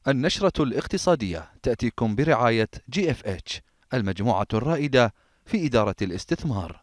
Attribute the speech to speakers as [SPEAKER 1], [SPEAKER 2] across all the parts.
[SPEAKER 1] النشرة الاقتصادية تأتيكم برعاية GFH، المجموعة الرائدة في إدارة الاستثمار.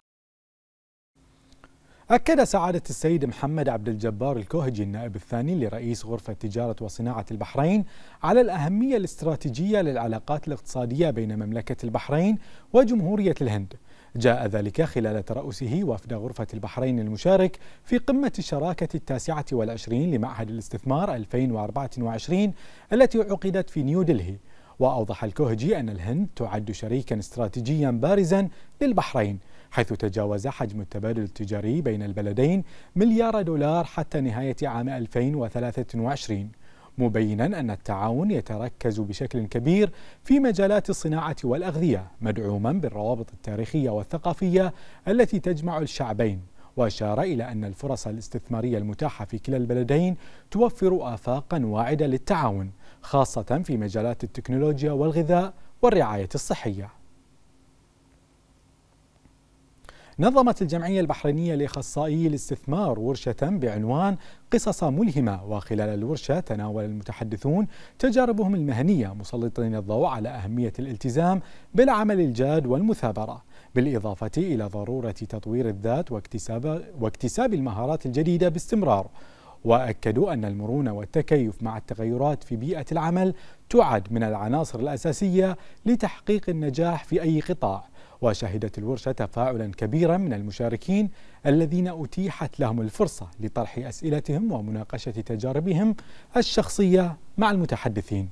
[SPEAKER 2] أكد سعادة السيد محمد عبد الجبار الكوهجي النائب الثاني لرئيس غرفة تجارة وصناعة البحرين على الأهمية الاستراتيجية للعلاقات الاقتصادية بين مملكة البحرين وجمهورية الهند. جاء ذلك خلال ترأسه وفد غرفة البحرين المشارك في قمة الشراكة 29 لمعهد الاستثمار 2024 التي عقدت في نيودلهي. وأوضح الكوهجي أن الهند تعد شريكا استراتيجيا بارزا للبحرين، حيث تجاوز حجم التبادل التجاري بين البلدين مليار دولار حتى نهاية عام 2023، مبينا أن التعاون يتركز بشكل كبير في مجالات الصناعة والأغذية، مدعوما بالروابط التاريخية والثقافية التي تجمع الشعبين. وأشار إلى أن الفرص الاستثمارية المتاحة في كلا البلدين توفر آفاقا واعدة للتعاون، خاصة في مجالات التكنولوجيا والغذاء والرعاية الصحية. نظمت الجمعية البحرينية لأخصائيي الاستثمار ورشة بعنوان قصص ملهمة، وخلال الورشة تناول المتحدثون تجاربهم المهنية، مسلطين الضوء على أهمية الالتزام بالعمل الجاد والمثابرة، بالإضافة إلى ضرورة تطوير الذات واكتساب المهارات الجديدة باستمرار. وأكدوا أن المرونة والتكيف مع التغيرات في بيئة العمل تعد من العناصر الأساسية لتحقيق النجاح في أي قطاع. وشهدت الورشة تفاعلا كبيرا من المشاركين الذين أتيحت لهم الفرصة لطرح أسئلتهم ومناقشة تجاربهم الشخصية مع المتحدثين.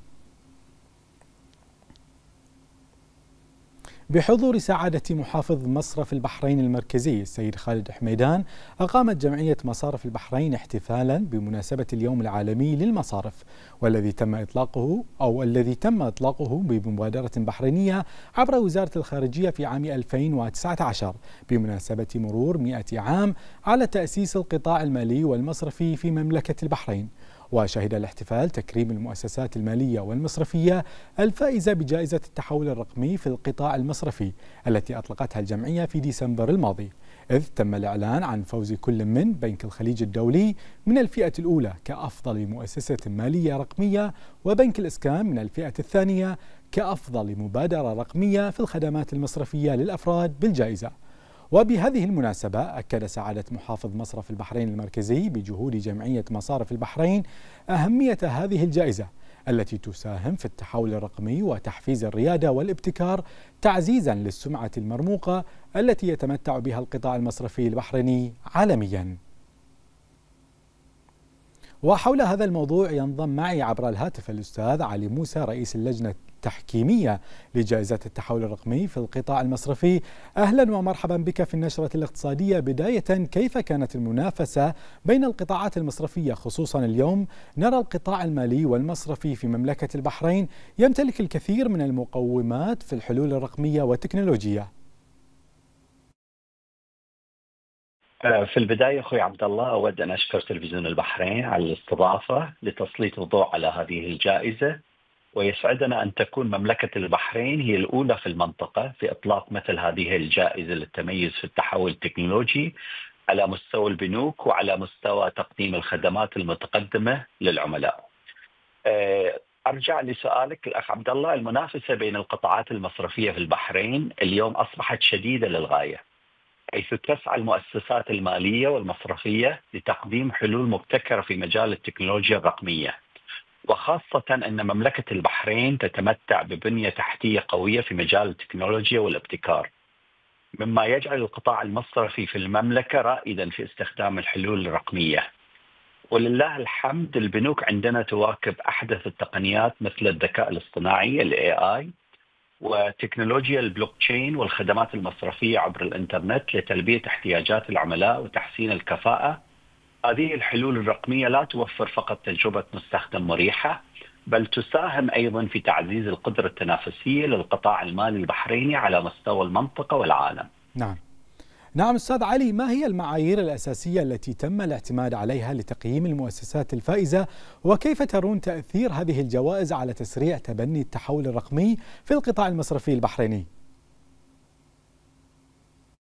[SPEAKER 2] بحضور سعادة محافظ مصرف البحرين المركزي السيد خالد حميدان، أقامت جمعية مصارف البحرين احتفالا بمناسبة اليوم العالمي للمصارف، والذي تم إطلاقه بمبادرة بحرينية عبر وزارة الخارجية في عام 2019 بمناسبة مرور 100 عام على تأسيس القطاع المالي والمصرفي في مملكة البحرين. وشهد الاحتفال تكريم المؤسسات المالية والمصرفية الفائزة بجائزة التحول الرقمي في القطاع المصرفي التي أطلقتها الجمعية في ديسمبر الماضي، إذ تم الإعلان عن فوز كل من بنك الخليج الدولي من الفئة الأولى كأفضل مؤسسة مالية رقمية، وبنك الإسكان من الفئة الثانية كأفضل مبادرة رقمية في الخدمات المصرفية للأفراد بالجائزة. وبهذه المناسبة أكد سعادة محافظ مصرف البحرين المركزي بجهود جمعية مصارف البحرين أهمية هذه الجائزة التي تساهم في التحول الرقمي وتحفيز الريادة والابتكار، تعزيزا للسمعة المرموقة التي يتمتع بها القطاع المصرفي البحريني عالميا. وحول هذا الموضوع ينضم معي عبر الهاتف الأستاذ علي موسى رئيس اللجنة التحكيمية لجائزة التحول الرقمي في القطاع المصرفي. أهلا ومرحبا بك في النشرة الاقتصادية. بداية، كيف كانت المنافسة بين القطاعات المصرفية، خصوصا اليوم نرى القطاع المالي والمصرفي في مملكة البحرين يمتلك الكثير من المقومات في الحلول الرقمية والتكنولوجية؟
[SPEAKER 3] في البداية أخوي عبد الله، أود أن أشكر تلفزيون البحرين على الاستضافة لتسليط الضوء على هذه الجائزة، ويسعدنا أن تكون مملكة البحرين هي الأولى في المنطقة في إطلاق مثل هذه الجائزة للتميز في التحول التكنولوجي على مستوى البنوك وعلى مستوى تقديم الخدمات المتقدمة للعملاء. أرجع لسؤالك الأخ عبد الله، المنافسة بين القطاعات المصرفية في البحرين اليوم أصبحت شديدة للغاية، حيث تسعى المؤسسات المالية والمصرفية لتقديم حلول مبتكرة في مجال التكنولوجيا الرقمية، وخاصة أن مملكة البحرين تتمتع ببنية تحتية قوية في مجال التكنولوجيا والابتكار، مما يجعل القطاع المصرفي في المملكة رائدا في استخدام الحلول الرقمية. ولله الحمد البنوك عندنا تواكب أحدث التقنيات مثل الذكاء الاصطناعي AI وتكنولوجيا البلوك تشين والخدمات المصرفية عبر الإنترنت لتلبية احتياجات العملاء وتحسين الكفاءة. هذه الحلول الرقمية لا توفر فقط تجربة مستخدم مريحة، بل تساهم أيضا في تعزيز القدرة التنافسية للقطاع المالي البحريني على مستوى المنطقة والعالم.
[SPEAKER 2] نعم أستاذ علي، ما هي المعايير الأساسية التي تم الاعتماد عليها لتقييم المؤسسات الفائزة، وكيف ترون تأثير هذه الجوائز على تسريع تبني التحول الرقمي في القطاع المصرفي البحريني؟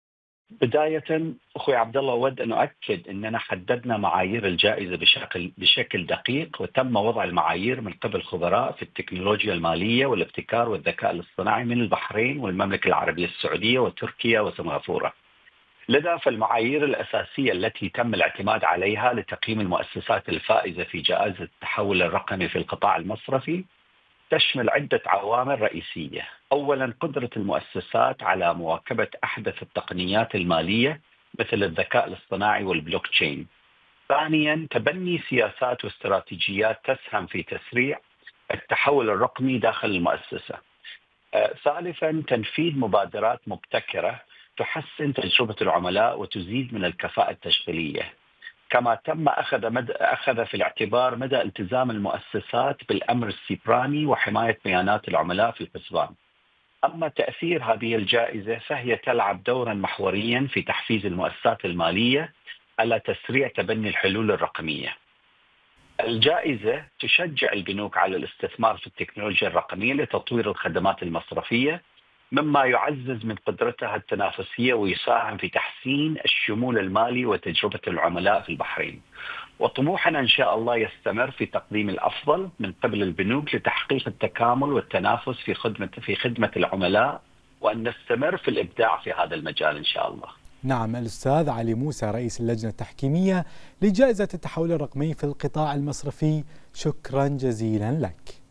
[SPEAKER 3] بداية أخوي عبد الله، أود أن أؤكد أننا حددنا معايير الجائزة بشكل دقيق، وتم وضع المعايير من قبل خبراء في التكنولوجيا المالية والابتكار والذكاء الاصطناعي من البحرين والمملكة العربية السعودية وتركيا وسنغافورة. لذا فالمعايير الأساسية التي تم الاعتماد عليها لتقييم المؤسسات الفائزة في جائزة التحول الرقمي في القطاع المصرفي تشمل عدة عوامل رئيسية. أولا، قدرة المؤسسات على مواكبة أحدث التقنيات المالية مثل الذكاء الاصطناعي والبلوك تشين. ثانيا، تبني سياسات واستراتيجيات تسهم في تسريع التحول الرقمي داخل المؤسسة. ثالثا، تنفيذ مبادرات مبتكرة تحسن تجربة العملاء وتزيد من الكفاءة التشغيلية. كما تم أخذ في الاعتبار مدى التزام المؤسسات بالأمر السيبراني وحماية بيانات العملاء في الحسبان. أما تأثير هذه الجائزة فهي تلعب دورا محوريا في تحفيز المؤسسات المالية على تسريع تبني الحلول الرقمية. الجائزة تشجع البنوك على الاستثمار في التكنولوجيا الرقمية لتطوير الخدمات المصرفية، مما يعزز من قدرتها التنافسية ويساهم في تحسين الشمول المالي وتجربة العملاء في البحرين. وطموحنا إن شاء الله يستمر في تقديم الأفضل من قبل البنوك لتحقيق التكامل والتنافس في خدمة العملاء، وأن نستمر في الإبداع في هذا المجال إن شاء الله.
[SPEAKER 2] نعم، الأستاذ علي موسى رئيس اللجنة التحكيمية لجائزة التحول الرقمي في القطاع المصرفي، شكرا جزيلا لك.